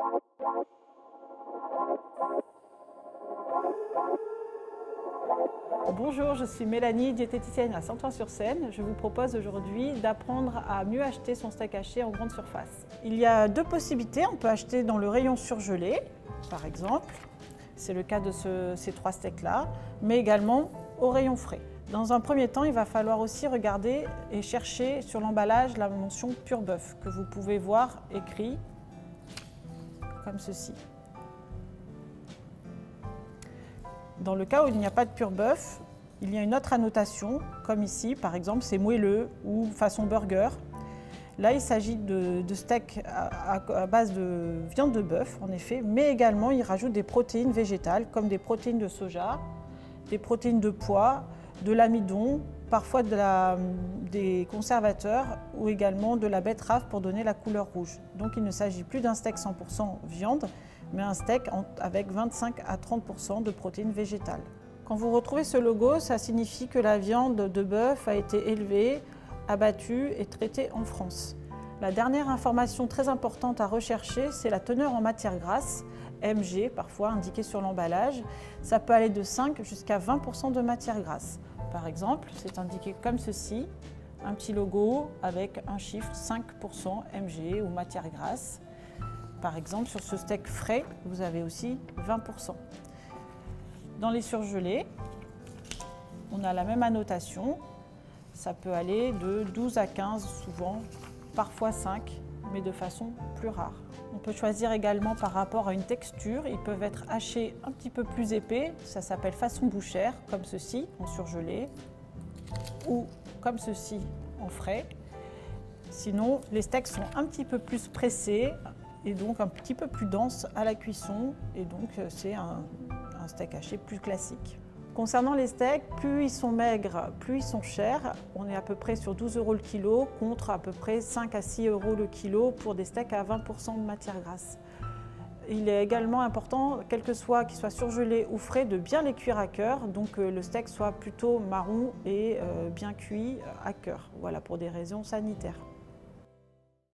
Bonjour, je suis Mélanie, diététicienne à Saint-Ouen-sur-Seine. Je vous propose aujourd'hui d'apprendre à mieux acheter son steak haché en grande surface. Il y a deux possibilités. On peut acheter dans le rayon surgelé, par exemple. C'est le cas de ces trois steaks-là, mais également au rayon frais. Dans un premier temps, il va falloir aussi regarder et chercher sur l'emballage la mention pur bœuf, que vous pouvez voir écrit comme ceci. Dans le cas où il n'y a pas de pur bœuf, il y a une autre annotation, comme ici, par exemple, c'est moelleux ou façon burger. Là, il s'agit de steak à base de viande de bœuf, en effet, mais également, il rajoute des protéines végétales, comme des protéines de soja, des protéines de pois, de l'amidon, parfois des conservateurs ou également de la betterave pour donner la couleur rouge. Donc, il ne s'agit plus d'un steak 100% viande, mais un steak avec 25 à 30% de protéines végétales. Quand vous retrouvez ce logo, ça signifie que la viande de bœuf a été élevée, abattue et traitée en France. La dernière information très importante à rechercher, c'est la teneur en matière grasse, MG parfois indiquée sur l'emballage. Ça peut aller de 5 jusqu'à 20% de matière grasse. Par exemple, c'est indiqué comme ceci, un petit logo avec un chiffre 5% MG ou matière grasse. Par exemple, sur ce steak frais, vous avez aussi 20%. Dans les surgelés, on a la même annotation. Ça peut aller de 12 à 15 souvent, parfois 5, mais de façon plus rare. On peut choisir également par rapport à une texture. Ils peuvent être hachés un petit peu plus épais, ça s'appelle façon bouchère, comme ceci, en surgelé, ou comme ceci, en frais. Sinon, les steaks sont un petit peu plus pressés, et donc un petit peu plus dense à la cuisson, et donc c'est un steak haché plus classique. Concernant les steaks, plus ils sont maigres, plus ils sont chers. On est à peu près sur 12 € le kilo, contre à peu près 5 à 6 € le kilo pour des steaks à 20% de matière grasse. Il est également important, quel que soit qu'ils soient surgelés ou frais, de bien les cuire à cœur, donc le steak soit plutôt marron et bien cuit à cœur, voilà, pour des raisons sanitaires.